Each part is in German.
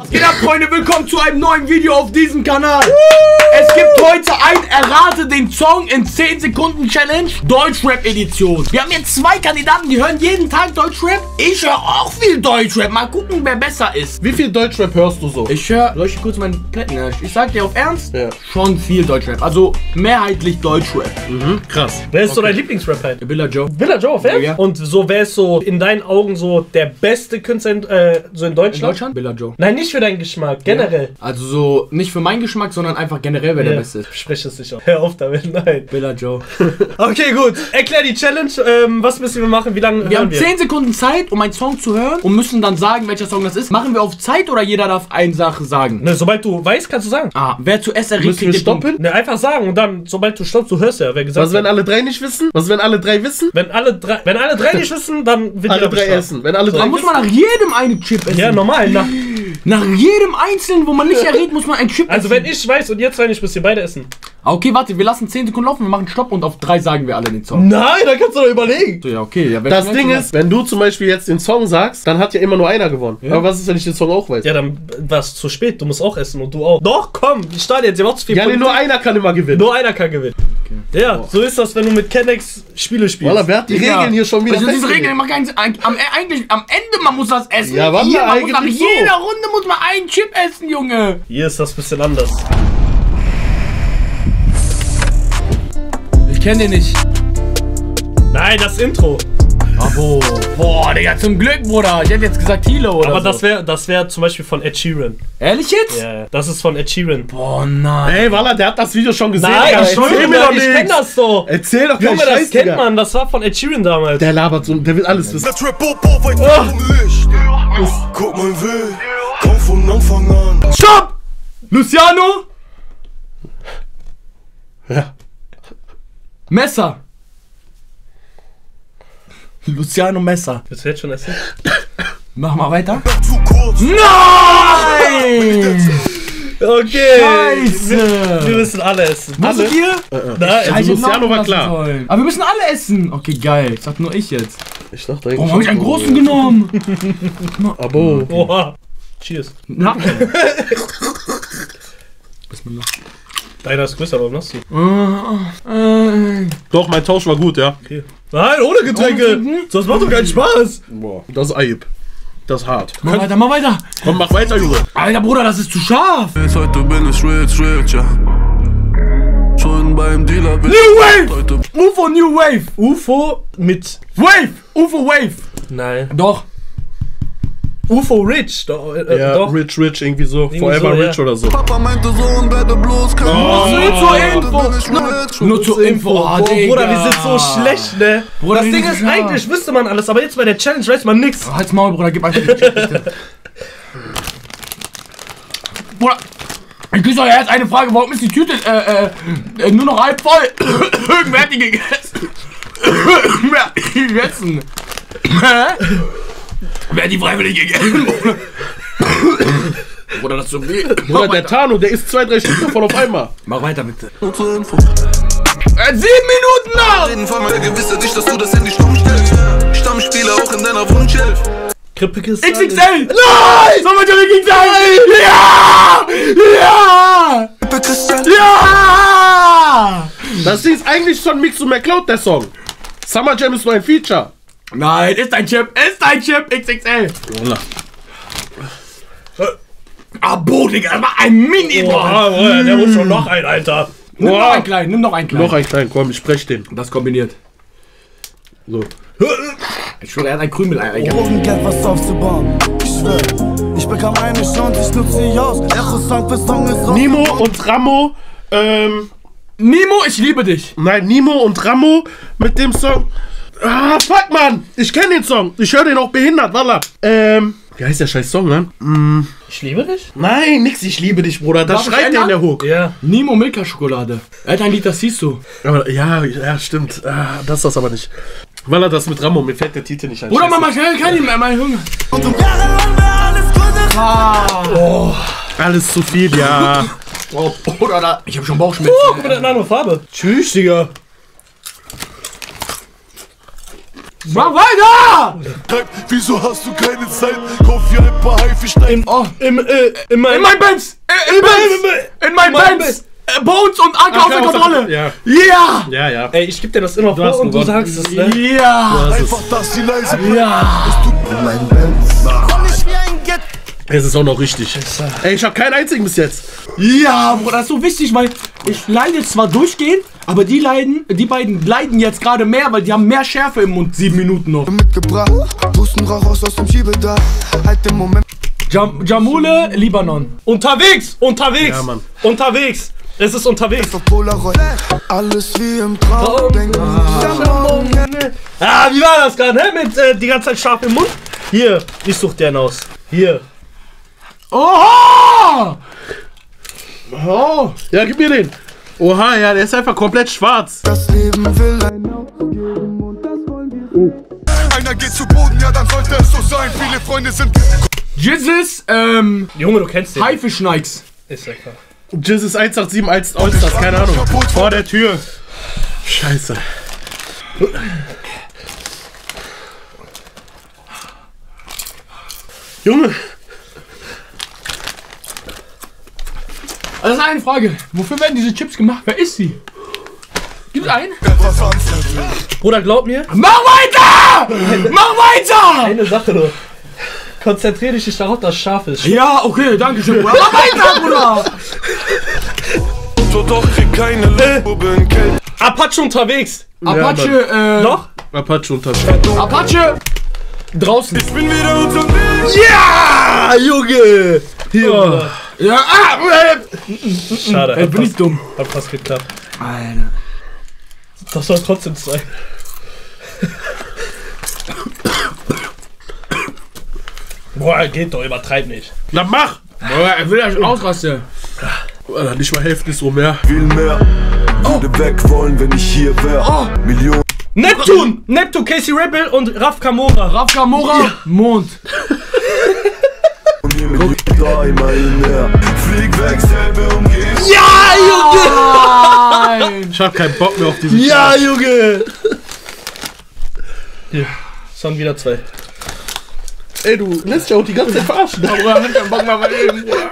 Was geht ab, Freunde? Willkommen zu einem neuen Video auf diesem Kanal. Es gibt heute ein Errate den Song in 10 Sekunden Challenge Deutschrap Edition. Wir haben jetzt 2 Kandidaten, die hören jeden Tag Deutschrap. Ich höre auch viel Deutschrap. Mal gucken, wer besser ist. Wie viel Deutschrap hörst du so? Ich höre, soll ich kurz meinen Plätten? Ich sag dir auf Ernst, ja, schon viel Deutschrap. Also mehrheitlich Deutschrap. Mhm, krass. Wer ist so dein Lieblingsrap halt? Billa Joe. Billa Joe, auf Ernst? Ja. Und so, wer ist so in deinen Augen so der beste Künstler so in Deutschland? In Deutschland? Billa Joe. Nein, nicht für deinen Geschmack, generell. Ja. Also so, nicht für meinen Geschmack, sondern einfach generell, wer der Beste ist. Sprich es nicht auf. Hör auf damit, nein. Billa Joe. Okay, gut. Erklär die Challenge. Was müssen wir machen? Wie lange Wir haben 10 Sekunden Zeit, um einen Song zu hören und müssen dann sagen, welcher Song das ist. Machen wir auf Zeit oder jeder darf eine Sache sagen? Ne, sobald du weißt, kannst du sagen. Ah, wer zuerst erregt, Müssen wir stoppen? Ne, einfach sagen und dann, sobald du stoppst, du hörst ja, wer gesagt Was, wenn alle 3 nicht wissen? Was, wenn alle 3 wissen? Wenn alle drei nicht wissen, dann wird Alle jeder 3 bestraft. essen. Wenn alle 3 Dann muss man nach jedem einen Chip essen. Ja, normal. Nach jedem einzelnen, wo man nicht errät, muss man einen Chip Also essen. wenn ich weiß und ihr zwei nicht, müsst ihr beide essen. Okay, warte, wir lassen 10 Sekunden laufen, wir machen Stopp und auf 3 sagen wir alle den Song. Nein, da kannst du doch überlegen. So, ja, okay. Ja, Das Ding ist, wenn du zum Beispiel jetzt den Song sagst, dann hat ja immer nur einer gewonnen. Ja. Aber was ist, wenn ich den Song auch weiß? Ja, dann war es zu spät. Du musst auch essen und du auch. Doch, komm, ich starte jetzt. Ihr macht zu viel Ja, nee, Punkte. nur einer kann immer gewinnen. Nur einer kann gewinnen. Okay. Ja, so ist das, wenn du mit Kennex Spiele spielst. Wallah, wer hat die Regeln hier schon wieder Also diese festgelegt? Regeln machen keinen Sinn. Eigentlich am Ende, man muss das essen. Ja, Wallah, Hier, man muss eigentlich nach so. jeder Runde muss man einen Chip essen, Junge. Hier ist das ein bisschen anders. Ich kenne den nicht. Nein, das Intro. Abo. Boah, Digga, zum Glück, Bruder. Ich hätte jetzt gesagt Hilo oder Aber so. das wär zum Beispiel von Ed Sheeran. Ehrlich jetzt? Ja, das ist von Ed Sheeran. Boah, nein. Ey, Wallah, der hat das Video schon gesehen. Nein, Digga. ich Erzähl mir doch kenn nichts. das doch. Erzähl doch keinen Junge, das Scheiß, kennt Digga. man. Das war von Ed Sheeran damals. Der labert so, der will alles wissen. Der Trap weit vom Licht. Guck mal, will, komm von Anfang an. Stopp! Luciano? Ja. Messer. Luciano Messer. Willst du jetzt schon essen? Mach mal weiter. Zu kurz. Nein! Okay. Scheiße! Wir müssen alle essen. Musstet ihr? Nein, Also Luciano war lassen klar. sollen. Aber wir müssen alle essen. Okay, geil. Ich sag nur ich jetzt. Ich dachte Warum habe ich einen großen genommen? Abo. Oha. Cheers. Na. Bismillah. Deiner ist größer, warum hast du? Doch, mein Tausch war gut, ja. Okay. Nein, ohne Getränke. Das macht doch keinen Spaß. Boah, das ist Eib. Das ist hart. Mach weiter, mach weiter. Komm, mach weiter, Junge. Alter Bruder, das ist zu scharf. Jetzt heute bin ich rich, ja. Schon beim Dealer bin New Wave! heute. UFO New Wave. UFO mit... Wave! UFO Wave. Nein. Doch. UFO Rich. Doch, Ja, doch. Rich, irgendwie so. Irgendwie Forever so, Rich ja. oder so. Papa meinte Sohn, werde bloß kein Nur zur Info. Heute bin ich rich. Nur zur Info. Ah, Boah, Digga. Bruder, wir sind so schlecht, ne? Bruder, das wir Ding sind ist, so eigentlich wüsste man alles, aber jetzt bei der Challenge weiß man nichts. Halt's Maul, Bruder, gib einfach die Chip, bitte. Bruder, ich küsse euer Herz, eine Frage, warum ist die Tüte nur noch halb voll? Wer hat die gegessen? Wer hat die gegessen? Hä? Wer hat die freiwillig gegessen? Bruder, das ist so weh. Bruder, der Tano, der isst 2, 3 Stück davon auf einmal. Mach weiter, bitte. Nur zur Info. 7 Minuten noch! Reden von mir, gewisse dich, dass du das in die Stumm stellst. Stammspieler auch in deiner Wunschelf. Krippekiste. XXL! Nein! Sollen wir Johnny King sein? Ja! Ja! Ja! Das ist eigentlich schon Mix und McCloud, der Song. Summer Jam ist nur ein Feature. Nein, ist ein Chip, XXL. Wallah. Abo, Digga, das war ein Mini, Boah, der muss schon noch ein, Alter. Nimm noch Boah. einen kleinen, nimm noch einen kleinen. Noch ein kleinen, komm, ich sprech den. Das kombiniert. So. Ich schwöre, er hat ein Krümel, Alter. Geld was aufzubauen. Ich schwör, ich bekam eine Chance, ich nutze sie aus. Echo Song für Song ist raus. Nimo und Ramo, Nimo, ich liebe dich. nein, Nimo und Ramo mit dem Song. Ah, fuck, Mann! Ich kenne den Song. Ich höre den auch behindert, Wallah. Wie heißt der scheiß Song, Mann? Ich liebe dich? Nein, nix, ich liebe dich, Bruder. Das Darf ich schreit der in der ändern? Hook. Ja. Nimo Milka-Schokolade. Er hat ein Lied, das siehst du. Aber, ja, stimmt. Ah, das ist das aber nicht. Wallah, das mit Ramo, mir fällt der Titel nicht ein. Bruder, Scheiße. Mama, ich kann nicht mehr, mein Junge. Und um jahrelang war alles Gute. Alles zu viel, ja. Oh, Bruder, da. Ich hab schon Bauchschmerzen. Guck mal, der hat eine andere Farbe. Tschüss, Digga. Mach weiter! Wieso hast du keine Zeit? Kauf dir ein paar Haifischsteine. In In mein Benz! In mein Benz! Bones und AK aus der Kontrolle! Ja. Ja! Ja, ja. Ey, ich geb dir das immer vor und du sagst es, ne? Ja! Einfach, dass die leise Ja! Mein Benz. Es ist auch noch richtig. Ey, ich hab keinen einzigen bis jetzt. Ja, Bruder, das ist so wichtig, weil ich leide zwar durchgehend, aber die beiden leiden jetzt gerade mehr, weil die haben mehr Schärfe im Mund, 7 Minuten noch. Mitgebracht, Pusten raus aus dem Schiebedach. Halt den Moment. Jamule, Libanon. Unterwegs! Ja, Mann. Unterwegs! Es ist unterwegs. Für Polaroid. Alles wie im Traum. Denk Ah, wie war das gerade, ne? Mit die ganze Zeit scharf im Mund? Hier, ich such dir einen aus. Hier. Oha! Oh! Ja, gib mir den. Oha, ja, der ist einfach komplett schwarz. das Leben will ein aufgeben und das wollen wir. Einer geht zu Boden, ja, dann sollte es so sein. Viele Freunde sind. Jesus, Junge, du kennst den. Haifischneiks. Ist ja klar. Jesus 187 als Allstars, keine Ahnung. Vor der Tür. Scheiße. Junge. Das ist eine Frage. Wofür werden diese Chips gemacht? Wer ist sie? Gibt's einen? Bruder, glaub mir, Mach weiter! Mach weiter! eine Sache nur. Konzentrier dich darauf, dass es scharf ist. Ja, okay, danke schön, Bruder. Mach weiter, Bruder! So doch krieg keine Luft, bin Kälte. Apache unterwegs. Apache, Noch? Apache unterwegs. Apache draußen. Ich bin wieder unterwegs. Ja, Junge. Hier. Ja, Schade, bin ich dumm. hat fast geklappt. Alter. Das soll trotzdem sein. Boah, geht doch, übertreib nicht. Na mach. Boah, er will ja ausrasten. Alter, nicht mal Hälfte ist so mehr. Viel mehr. Würde weg wollen, wenn ich hier wär. Millionen. Neptun! Neptun, Casey Rebel und Raf Kamora. Raf Kamora, Mond. Hier mit 3 Meilen mehr. Flieg weg, selbe Umgebung. Nein! Ich hab keinen Bock mehr auf diese Ja, Junge! Hier, sind wieder 2. Ey, du lässt ja auch die ganze Zeit verarschen. Bruder, hab keinen Bock mehr bei ihm, Bruder.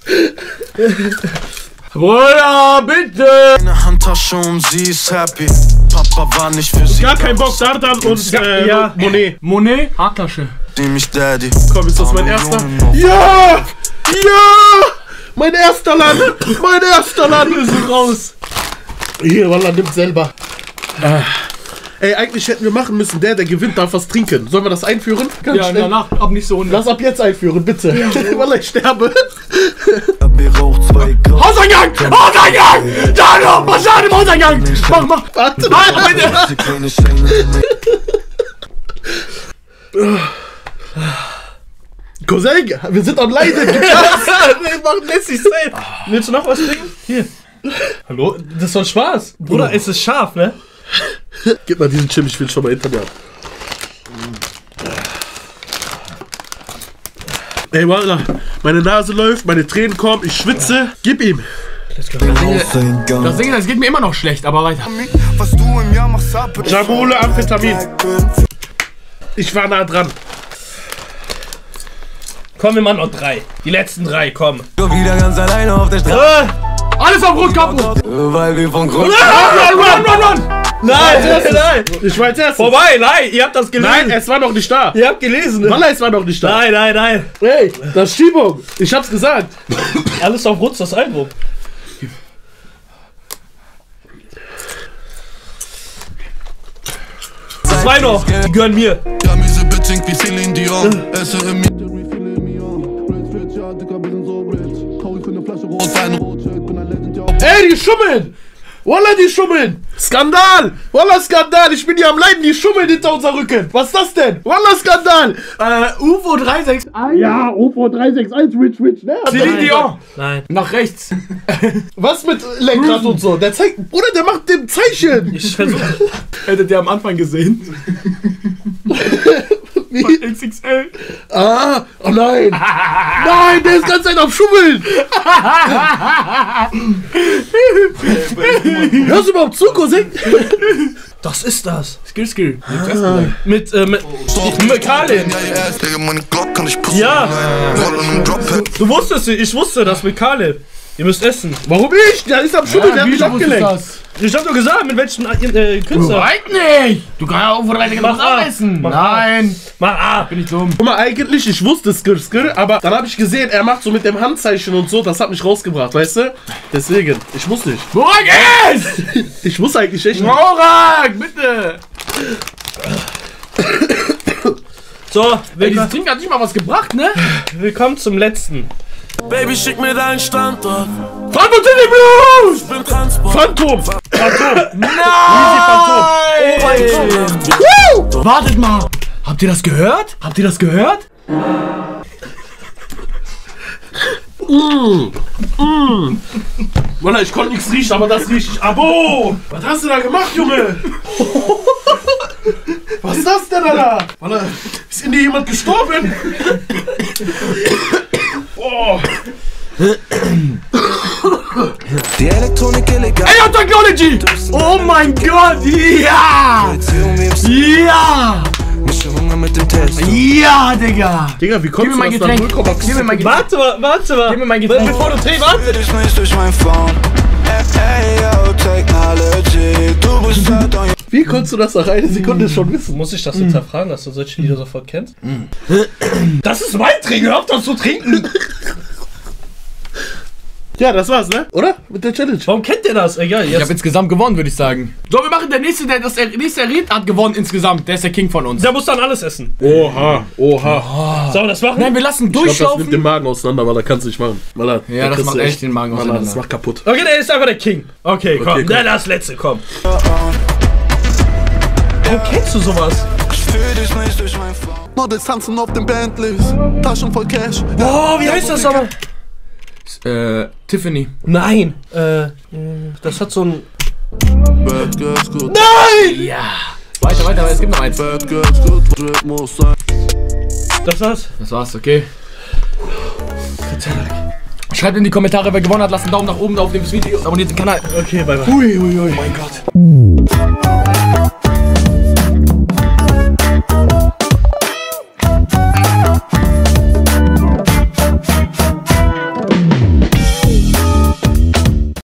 Bruder, bitte! Eine Handtasche und sie ist happy. Papa war nicht für sie. Gar kein Bock, Dardan und ja. Monet. Monet, Haartasche. Nämlich Daddy. Komm, ist das mein erster? Ja! Ja! Mein erster Land! Mein erster Land ist raus! Hier, Wallah, nimmt selber. Ey, eigentlich hätten wir machen müssen, der gewinnt, darf was trinken. Sollen wir das einführen? Ganz Ja, schnell. danach ab nicht so unten. Lass ab jetzt einführen, bitte. Wallah, ich sterbe. Rauch 2 Gramm. Hauseingang! Hauseingang! Da noch! Was ist im Hauseingang? Mach! Warte. Sie kleine Scheine. Cousin, wir sind am Leiden. Lässt sich sein. Willst du noch was trinken? Hier. Hallo? Das ist doch Spaß. Bruder, es ist scharf, ne? Gib mal diesen Chim, ich will schon mal hinter mir ab. Ey, Wallah, meine Nase läuft, meine Tränen kommen, ich schwitze. Gib ihm. Das Ding ist, es geht mir immer noch schlecht, aber weiter. Was du im Jahr machst, ab. Jamule, Amphetamin. Ich war nah dran. Komm, wir machen noch 3. Die letzten 3, komm. Wieder ganz alleine auf der Straße. Alles auf Rot kaputt! Weil wir von Grund. Run! Nein! Ich war jetzt erst. Vorbei, nein, ihr habt das gelesen. Nein, es war noch nicht da. Ihr habt gelesen, ne? Wallah, es war noch nicht da. Nein. Hey, das ist Schiebung. Ich hab's gesagt. Alles auf Rutz, das Album. Zwei noch, die gehören mir. Ja, miese Bitch singt wie Celine Dion. Esse im Ey, die schummeln. Wallah, die schummeln. Skandal. Wallah, Skandal. Ich bin hier am Leiden. Die schummeln hinter unser Rücken. Was ist das denn? Wallah, Skandal. UFO 361. Ja, UFO 361, Rich, ne? Celine Dion. Nein. Nach rechts. Was mit Lenkrad und so? Der zeigt, Bruder, der macht dem Zeichen. Ich versuche. Hättet ihr am Anfang gesehen. Wie? XXL. Ah, oh nein. Nein, der ist ganz Zeit auf Schummeln. Hörst du überhaupt zu, Cousin? Das ist das. Skill. Mit Khaled. Ja. Du wusstest, ich wusste das mit Khaled. Ihr müsst essen. Warum ich? Der ist am Schummel, der hat mich abgelenkt. Ich hab doch gesagt, mit welchen Künstler. Weit nicht! Du kannst ja auch von der Seite Mach A. essen. Mach Nein. Mach A. Bin ich dumm. Guck mal, eigentlich, ich wusste Skill, aber dann habe ich gesehen, er macht so mit dem Handzeichen und so, das hat mich rausgebracht, weißt du? Deswegen, ich muss nicht. Murak, ist! Ich muss eigentlich echt nicht. Murak, bitte! So, Dieses Trinken hat nicht mal was gebracht, ne? willkommen zum letzten. Baby, schick mir deinen Standort. Frankfurt City Blues! Ich bin Transport. Phantom! Nein! Oh mein Gott. Wartet mal! Habt ihr das gehört? Wallah, ich konnte nichts riechen, aber das riecht. Abo! Was hast du da gemacht, Junge? Was ist das denn, Alter? Wallah, ist in dir jemand gestorben? Oh. Die Elektronik illegal. Ey, Technology! Oh mein Gott! Ja! Ja! Mische Hunger mit dem Test. Ja, Digga! Digga, wie Gib kommst mir du mein das Getränk. nach 0,5? Gib mir mein Getränk. Warte mal. Gib mir mein Getränk. Bevor du trinkst, warte. Für dich nicht durch mein Phone. Ey, yo, Technology. Du bist halt on. Wie konntest du das nach einer Sekunde schon wissen? Muss ich das jetzt erfragen, dass du solche Lieder sofort kennst? Das ist mein Trinken, hör auf das zu trinken! Ja, das war's, ne? Oder? Mit der Challenge. Warum kennt ihr das? Egal, Ich jetzt. habe insgesamt gewonnen, würde ich sagen. So, wir machen der nächste errät, hat gewonnen insgesamt. Der ist der King von uns. Der muss dann alles essen. Oha. Sollen wir das machen? Nein, wir lassen Ich glaub, das durchlaufen. nimmt den Magen auseinander, weil da kannst du nicht machen. Ja, das macht echt den Magen auseinander. Das macht kaputt. Okay, der ist einfach der King. Okay, komm. komm. Der das letzte, komm. Warum kennst du sowas? Für dich nicht durch mein Phone. Models tanzen auf den Bentleys, Taschen voll Cash. Oh, wie heißt das aber? Tiffany. Nein. Das hat so ein... Bad girls good, Ja. Weiter, es gibt noch eins. bad girls good, drip muss sein. Das war's? Das war's, okay. Schreibt in die Kommentare, wer gewonnen hat. Lasst einen Daumen nach oben auf dem Video. Abonniert den Kanal. Okay, bye bye. Ui, mein Gott.